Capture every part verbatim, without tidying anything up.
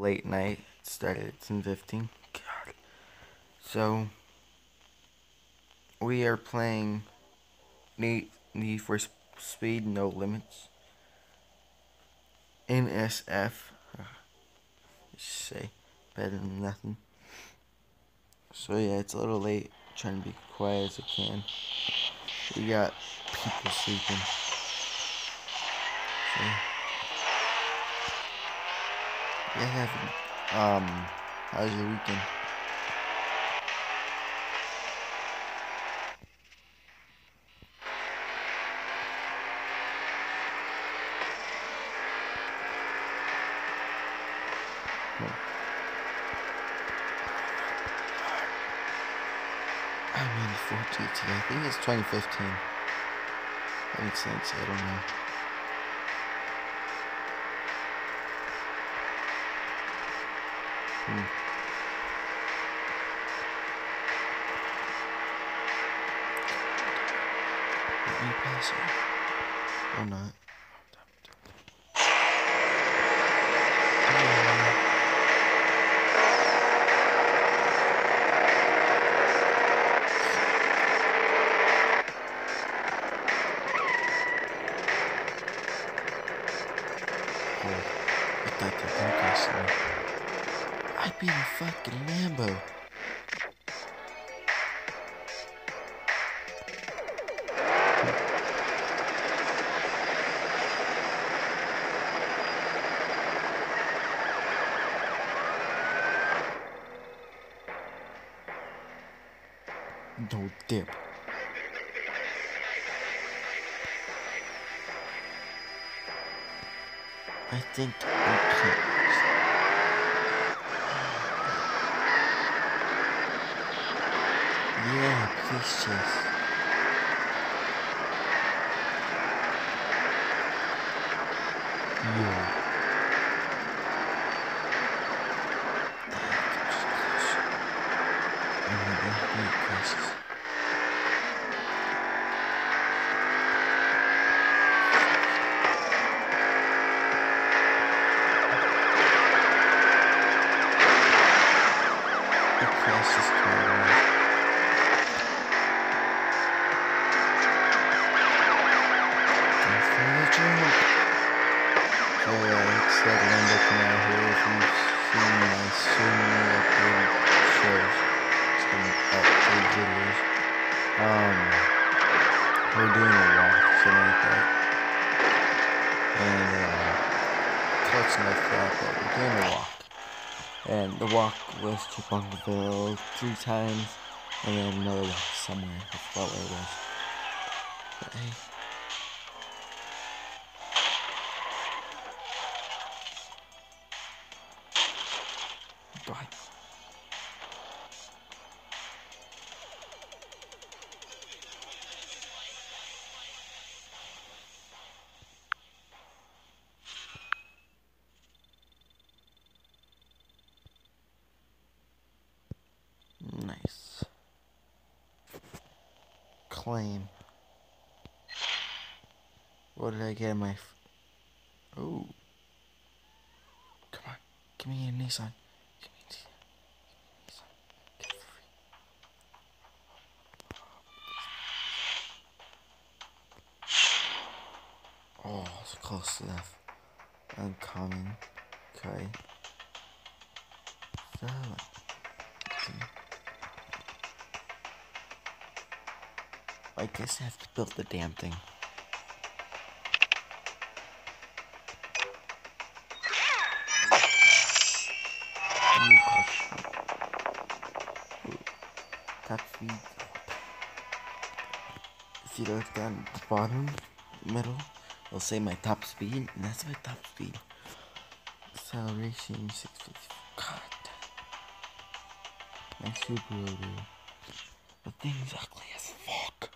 late night. It started at ten fifteen. God. So we are playing Need Need for Speed No Limits. N F S. Just say better than nothing. So yeah, it's a little late. I'm trying to be quiet as I can. We got people sleeping. So yeah, having um, how's your weekend? I'm in four G T. I think it's twenty fifteen. That makes sense. I don't know. Hmm. Let me pass it. Or not. I thought they were gonna slow. I beat a fucking Lambo. No dip. I think I can't. Yeah, please chase. Yeah. I'm gonna make crashes. It crashes quite a lot. Thanks for the jump. So yeah, it's that Lambo canal here. If you've seen my sooner updated shows, it's been updated videos. Um, we're doing a walk, something like that. And uh, close enough that, but we're doing a walk. And the walk was to Bunkerville three times, and then another walk somewhere. I forgot where it was. But hey. Bye. Nice. Claim. What did I get in my... F oh. Come on. Give me a Nissan. Give me a Nissan. Get it for free. Oh, it's close enough. Uncommon. Okay. So... I guess I have to build the damn thing. New question. Top speed. If you look down at the bottom, middle, it'll say my top speed, and that's my top speed. Acceleration six fifty. God. My Subaru. The thing's ugly as fuck.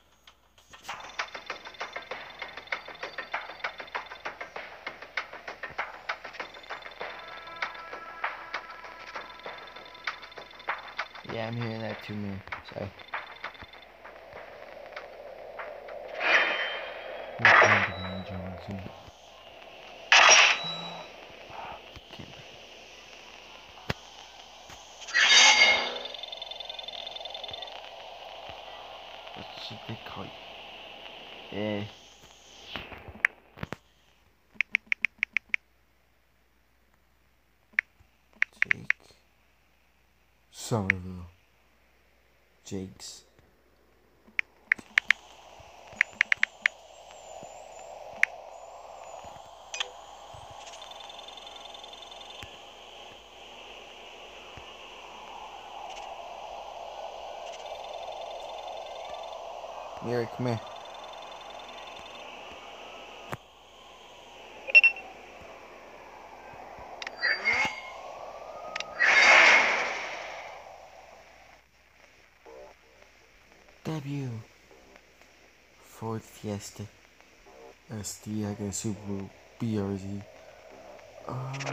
Yeah, I'm hearing that too, man. Sorry. Can't they call you? Eh. Jake. Somerville. Jake's. Mary, come here. W. Ford Fiesta. S D, I got Subaru B R Z. Oh,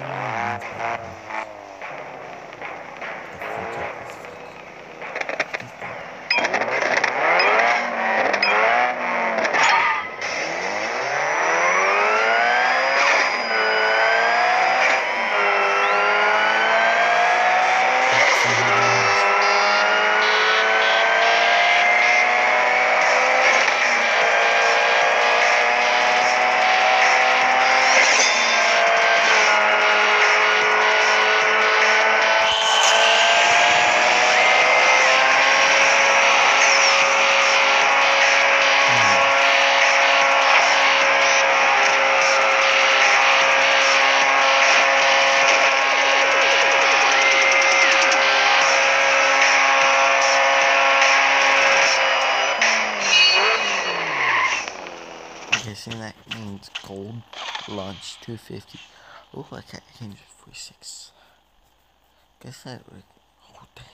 guessing that means gold launch two fifty. Oh, I can't change it forty-six. Guess that would. Oh, damn.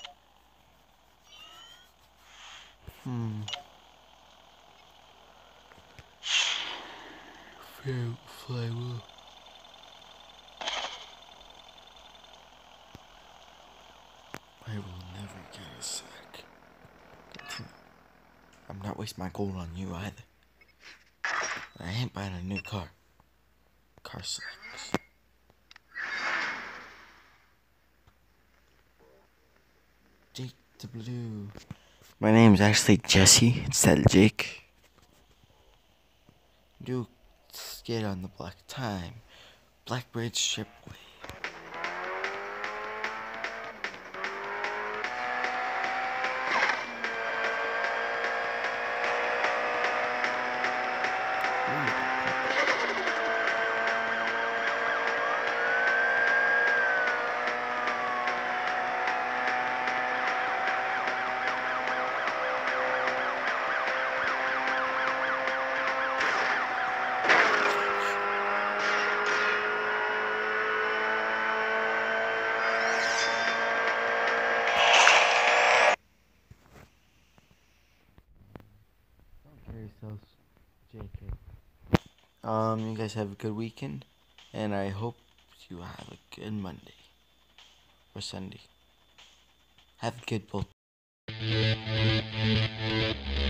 Hmm. Fair flywheel. I will never get a sack. I'm not wasting my gold on you either. I ain't buying a new car. Car sucks. Jake the Blue. My name's actually Jesse instead of Jake. Do skid on the black time. Blackbird Stripway. Yourselves, J K. Um, you guys have a good weekend, and I hope you have a good Monday or Sunday. Have a good both.